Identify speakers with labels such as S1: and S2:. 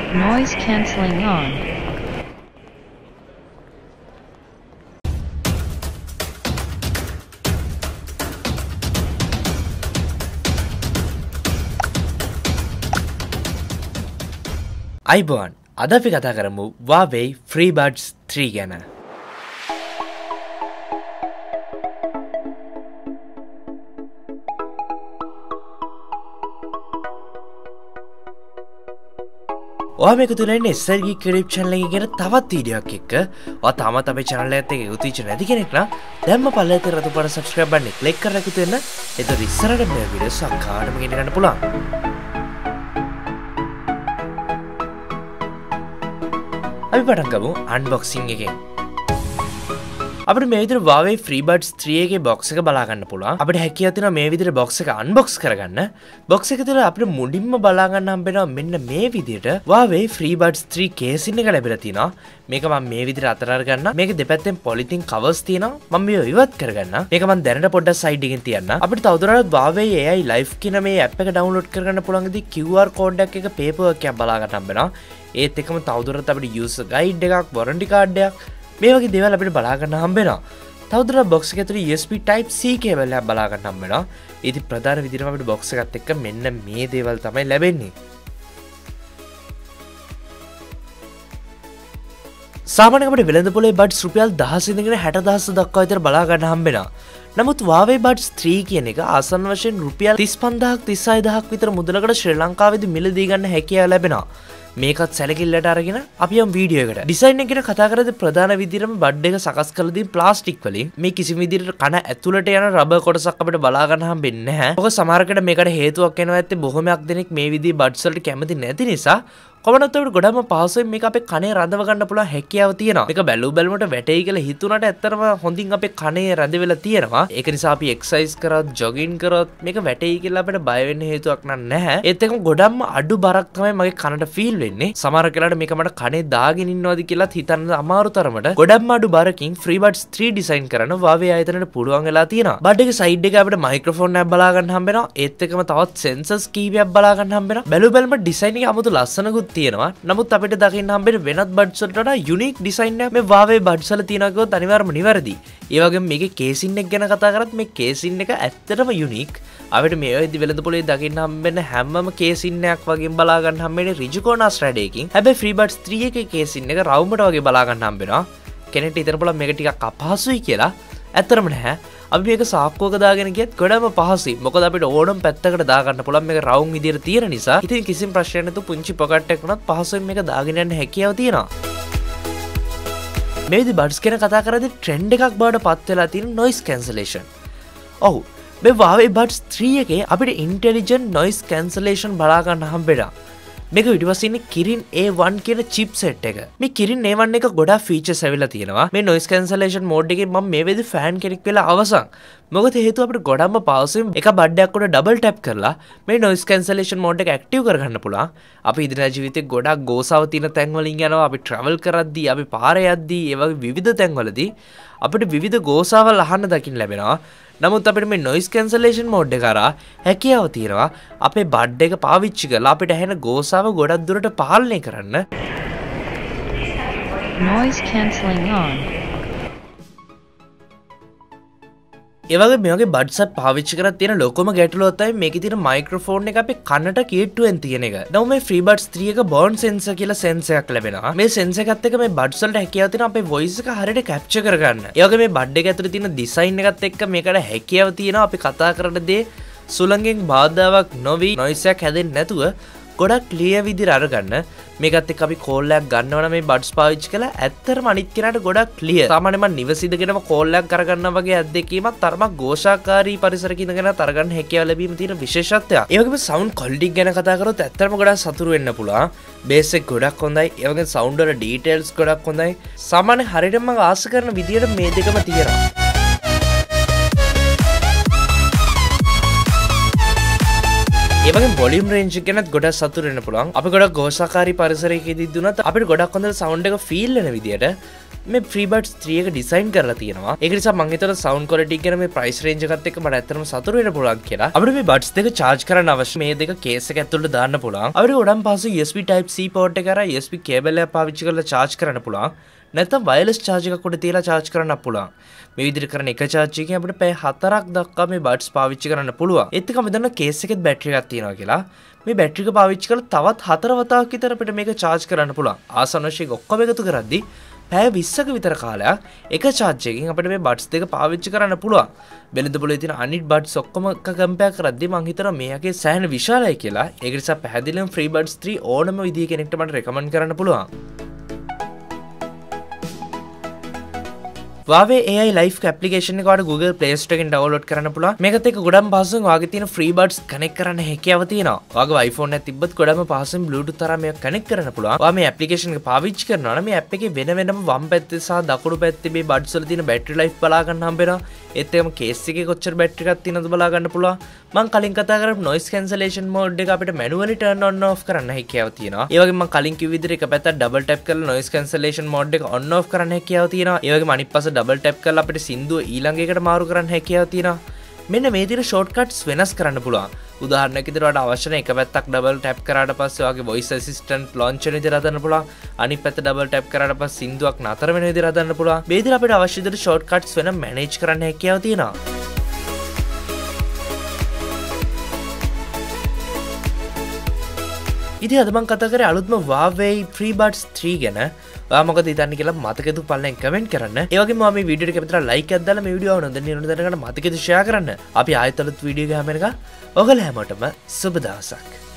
S1: Noise cancelling on.
S2: iBoan අද අපි කතා කරමු Huawei FreeBuds 3 ගැන. ඔයා මේක තුල ඉන්නේ SRG YouTube channel එකේ ගැන තවත් වීඩියෝ එකක් එක්ක. ඔයා තාමත් අපේ channel එකත් එක්ක එකතු වෙච්ච නැති කෙනෙක් නම් දැන්ම පල්ලෙහාට රතු පාට subscribe button එක click කරලා එකතු වෙන්න. එතකොට ඉස්සරහට මේ වීඩියෝ සක්කාඩම ගෙන ගන්න පුළුවන්. අපි පටන් ගමු unboxing එකෙන්. අපිට මේ විදිහට Huawei FreeBuds 3 එකේ box එක බලා ගන්න පුළුවන්. අපිට හැකියාව තියෙනවා මේ විදිහට box එක unbox කරගන්න. box එක තුළ අපිට මුලින්ම බලා ගන්න හම්බෙනවා මෙන්න මේ විදිහට Huawei FreeBuds 3 case එක ලැබිලා තිනවා. මේක මම මේ විදිහට අතර අරගන්න. මේකේ දෙපැත්තෙන් polythene covers තියෙනවා. මම මේව ඉවත් කරගන්න. මේක මම දැනට පොඩ්ඩක් side එකෙන් තියන්න. අපිට තවදුරටත් Huawei AI Live කියන මේ app එක download කරගන්න පුළුවන් ඉතින් QR code එකක් paperwork එකක් බලා ගන්න හම්බෙනවා. ඒත් එකම තවදුරටත් අපිට user guide එකක් warranty card එකක් මේ වගේ දේවල් අපිට බලා ගන්න හම්බෙනවා. තවදුරටත් box එක ඇතුලේ USB type C cable එකක් බලා ගන්න හම්බෙනවා. ඉතින් ප්‍රධාන විදිහටම අපිට box එකත් එක්ක මෙන්න මේ දේවල් තමයි ලැබෙන්නේ. සාමාන්‍යයෙන් අපිට වෙළඳපොලේ buds රුපියල් 10 ඉඳගෙන 60000 දක්වා විතර බලා ගන්න හම්බෙනවා. නමුත් Huawei Buds 3 කියන එක ආසන්න වශයෙන් රුපියල් 35000ක් 36000ක් විතර මුදලකට ශ්‍රී ලංකාවේදී මිලදී ගන්න හැකියාව ලැබෙනවා. මේකත් සැලකිල්ලට අරගෙන අපි යම් වීඩියෝ එකට ඩිසයින් එක ගැන කතා කරද්දී ප්‍රධාන විදිහටම බඩ් එක සකස් කරලා තියෙන ප්ලාස්ටික් වලින් මේ කිසිම විදිහට කන ඇතුළට යන රබර් කොටසක් අපිට බලා ගන්න හම්බෙන්නේ නැහැ. මොකද සමහරකට මේකට හේතුවක් වෙනවා ඇත්තේ බොහොමයක් දෙනෙක් මේ විදිහේ බඩ්ස් වලට කැමති නැති නිසා කොමනත් අපිට ගොඩක්ම පහසුවෙන් මේක අපේ කනේ රඳව ගන්න පුළුවන් හැකියාව තියෙනවා. මේක බැලු බැලමුට වැටෙයි කියලා හිතුණාට ඇත්තටම හොඳින් අපේ කනේ රැඳෙවිලා තියෙනවා. ඒක නිසා අපි එක්සර්සයිස් කරත් ජොගින් කරත් මේක වැටෙයි කියලා අපිට බය වෙන්න හේතුවක් නැහැ. ඒත් එකම ගොඩක්ම අඩු බරක් තමයි මගේ කනට ෆීල් වෙන්නේ. සමහර කෙනාට මේක මට කනේ දාගෙන ඉන්නවද කියලාත් හිතන්න අමාරු තරමට ගොඩක්ම අඩු බරකින් FreeBuds 3 ඩිසයින් කරන Huawei ආයතනයට පුළුවන් වෙලා තියෙනවා. බඩ් එකේ සයිඩ් එකේ අපිට මයික්‍රොෆෝන් එකක් බලා ගන්න හම්බෙනවා. ඒත් එකම තවත් සෙන්සර්ස් කීපයක් බලා ගන්න හම්බෙනවා. බැලු බැලම ඩිසයින් එක 아무තු ලස්සනකුත් තියෙනවා. නමුත් අපිට දකින්න හම්බෙන වෙනත් බඩ්ස් වලට වඩා යුනික් ඩිසයින් එකක් මේ Huawei බඩ්ස් වල තියෙනවා කිව්වොත් අනිවාර්යයෙන්ම නිවැරදි. ඒ වගේම මේකේ කේසින් එක ගැන කතා කරත් මේ කේසින් එක ඇත්තටම යුනික්. අපිට මේ වෙද්දි වෙළඳපොලේ දකින්න හම්බෙන හැමම කේසින් එකක් වගේම බලා ගන්න හම්බෙන්නේ රිජිකෝනාස් රැඩ් එකකින්. හැබැයි FreeBuds 3 එකේ කේසින් එක රවුමට වගේ බලා ගන්න හම්බෙනවා. කෙනෙක්ට හිතන්න පුළුවන් මේක ටිකක් අපහසුයි කියලා. ඇත්තටම නැහැ. අපි මේක සාක්කුවක දාගෙන ගියත් ගොඩම පහසුයි. මොකද අපිට ඕනම පැත්තකට දා ගන්න පුළුවන් මේක රවුම් විදියට තියෙන නිසා. ඉතින් කිසිම ප්‍රශ්නයක් නැතුව පුංචි පොකට් එකක් වුණත් පහසුවෙන් මේක දාගෙන යන්න හැකියාව තියෙනවා. මේ විදි බඩ්ස් ගැන කතා කරද්දී ට්‍රෙන්ඩ් එකක් බවට පත් වෙලා තියෙන noise cancellation. ඔව් මේ Huawei Buds 3 එකේ අපිට intelligent noise cancellation බලා ගන්න හම්බෙනවා. මේක ඊටපස්සේ ඉන්නේ Kirin A1 කියන chipset එක. මේ Kirin A1 එක ගොඩාක් features ඇවිල්ලා තියෙනවා. මේ noise cancellation mode එකේ මම මේ වෙලෙදි fan කෙනෙක් වෙලා අවසන්. මොකද හේතුව අපිට ගොඩක්ම පහසුවෙන් එක බඩයක් උඩ double tap කරලා මේ noise cancellation mode එක active කරගන්න පුළුවන්. අපි ඉදිරියට ජීවිතේ ගොඩක් ගෝසාව තියෙන තැන් වලින් යනවා. අපි travel කරද්දී, අපි පාරේ යද්දී, ඒ වගේ විවිධ තැන්වලදී අපිට විවිධ ගෝසාවල් අහන්න දකින්න ලැබෙනවා. නමුත් අපිට මේ noise cancellation mode එක කරා හැකියාව තියෙනවා අපේ බඩ් එක පාවිච්චි කරලා අපිට ඇහෙන ගෝසාව ගොඩක් දුරට පාලනය කරන්න.
S1: Noise cancelling on.
S2: ඒ වගේ මේ වගේ බඩ්ස් එකක් පාවිච්චි කරලා තියෙන ලොකම ගැටලුව තමයි මේකේ තියෙන මයික්‍රොෆෝන් එක අපේ කනට කීට්ටුවෙන් තියෙන එක. දැන් මේ FreeBuds 3 එක බර්න් සෙන්සර් කියලා සෙන්සර් එකක් ලැබෙනවා. මේ සෙන්සර් එකත් එක්ක මේ බඩ්ස් වලට හැකියාව තියෙනවා අපේ වොයිස් එක හරියට කැප්චර් කරගන්න. ඒ වගේ මේ බඩ් එක ඇතුලේ තියෙන ඩිසයින් එකත් එක්ක මේකට හැකියාව තියෙනවා අපි කතා කරන දේ සුළඟෙන් බාධාවක් නොවි නොයිස් එකක් හැදෙන්නේ නැතුව ගොඩක් ක්ලියර් විදිහට අරගන්න. මේකත් එක්ක අපි කෝල් එකක් ගන්නවා නම් මේ බඩ්ස් පාවිච්චි කළා ඇත්තටම අනිත් කෙනාට ගොඩක් ක්ලියර්. සාමාන්‍යයෙන් මම නිවසිදගෙනම කෝල් එකක් කරගන්නවා වගේ අත්දැකීමක් තරමක් ഘോഷාකාරී පරිසරයක ඉඳගෙන තරගන්න හැකියාව ලැබීම තියෙන විශේෂත්වයක්. ඒ වගේම සවුන්ඩ් ක්වොලිටි ගැන කතා කරොත් ඇත්තටම ගොඩක් සතුටු වෙන්න පුළුවන්. බේස් එක ගොඩක් හොඳයි. ඒ වගේම සවුන්ඩ් වල ඩීටේල්ස් ගොඩක් හොඳයි. සාමාන්‍ය හරියටම මම ආස කරන විදියට මේ දෙකම තියෙනවා. ඒ වගේම වොලියුම් රේන්ජ් එක ගැනත් ගොඩක් සතුටු වෙන්න පුළුවන්. අපි ගොඩක් ഘോഷාකාරී පරිසරයකදී දුනත් අපිට ගොඩක් හොඳට සවුන්ඩ් එක ෆීල් වෙන විදියට මේ FreeBuds 3 එක ඩිසයින් කරලා තියෙනවා. ඒක නිසා මම හිතුවා සවුන්ඩ් ක්වොලිටි එක ගැන මේ ප්‍රයිස් රේන්ජ් එකත් එක්ක මට ඇත්තටම සතුටු වෙන්න පුළුවන් කියලා. අපිට මේ බඩ්ස් දෙක charge කරන්න අවශ්‍ය මේ දෙක කේස් එක ඇතුළට දාන්න පුළුවන්. අපිට ගොඩක් පහසු USB type C port එක කරා USB cable එක පාවිච්චි කරලා charge කරන්න පුළුවන්. නැත්නම් wireless charge එකක් උඩ තියලා charge කරන්න පුළුවන්. මේ විදිහට කරන එක charge එකකින් අපිට පැය 4ක් දක්වා මේ buds පාවිච්චි කරන්න පුළුවන්. ඒත් එක්ක අපි දන්නා කේස් එකෙත් බැටරි එකක් තියෙනවා කියලා. මේ බැටරි එක පාවිච්චි කරලා තවත් 4 වතාවක් විතර අපිට මේක charge කරන්න පුළුවන්. ආසන්න වශයෙන් ඔක්කොම එකතු කරද්දී පැය 20ක විතර කාලයක් එක charge එකකින් අපිට මේ buds දෙක පාවිච්චි කරන්න පුළුවන්. වෙළඳ පොලේ තියෙන අනිත් buds ඔක්කොම එක කම්පෙයාර් කරද්දී මම හිතනවා මේකේ සෑහෙන විශාලයි කියලා. ඒක නිසා පැහැදිලිවම FreeBuds 3 ඕනම විදිහේ කෙනෙක්ට මට recommend කරන්න පුළුවන්. Huawei AI Live application එක ඔයාලට Google Play Store එකෙන් download කරන්න පුළුවන්. මේකත් එක්ක ගොඩක් පහසුවෙන් ඔයාගේ තියෙන FreeBuds connect කරන්න හැකියාව තියෙනවා. ඔයාගේ iPhone එකක් තිබ්බත් ගොඩක්ම පහසුවෙන් Bluetooth තරම් මේක connect කරන්න පුළුවන්. ඔයා මේ application එක පාවිච්චි කරනවා නම් මේ app එකේ වෙන වෙනම වම් පැත්තේ සහ දකුණු පැත්තේ මේ buds වල තියෙන battery life බලා ගන්න හම්බ වෙනවා. ඒත් එක්කම case එකේ කොච්චර battery එකක් තියෙනවද බලා ගන්න පුළුවන්. මම කලින් කතා කරපු noise cancellation mode එක අපිට manually turn on off කරන්න හැකියාව තියෙනවා. ඒ වගේම මම කලින් කිව්ව විදිහට එක පැත්තක් double tap කරලා noise cancellation mode එක on off කරන්න හැකියාව තියෙනවා. ඒ වගේම අනිත් පැත්ත double tap කරලා අපිට සින්දුව ඊළඟ එකට මාරු කරන්න හැකියාව තියෙනවා. මෙන්න මේ විදිහට shortcuts වෙනස් කරන්න පුළුවන්. උදාහරණයක් විදිහට ඔයාලට අවශ්‍ය නැහැ එක පැත්තක් double tap කරාට පස්සේ ඔයාගේ voice assistant launch වෙන විදිහට හදන්න පුළුවන්. අනිත් පැත්ත double tap කරාට පස්සේ සින්දුවක් නතර වෙන විදිහට හදන්න පුළුවන්. මේ විදිහට අපිට අවශ්‍ය විදිහට shortcuts වෙන manage කරන්න හැකියාව තියෙනවා. ඉතින් අද මම කතා කරේ අලුත්ම Huawei FreeBuds 3 ගැන. ඔයා මොකද හිතන්නේ කියලා මතකෙදු පල්ලෙන් කමෙන්ට් කරන්න. ඒ වගේම ඔයා මේ වීඩියෝ එක කැමතිලා like එකක් දාලා මේ වීඩියෝ එක නොදැනගන්න මතකෙදු share කරන්න. අපි ආයෙත් අලුත් වීඩියෝ එකක් හැම එකක් ඔයගොල්ලෝ හැමෝටම සුබ දවසක්.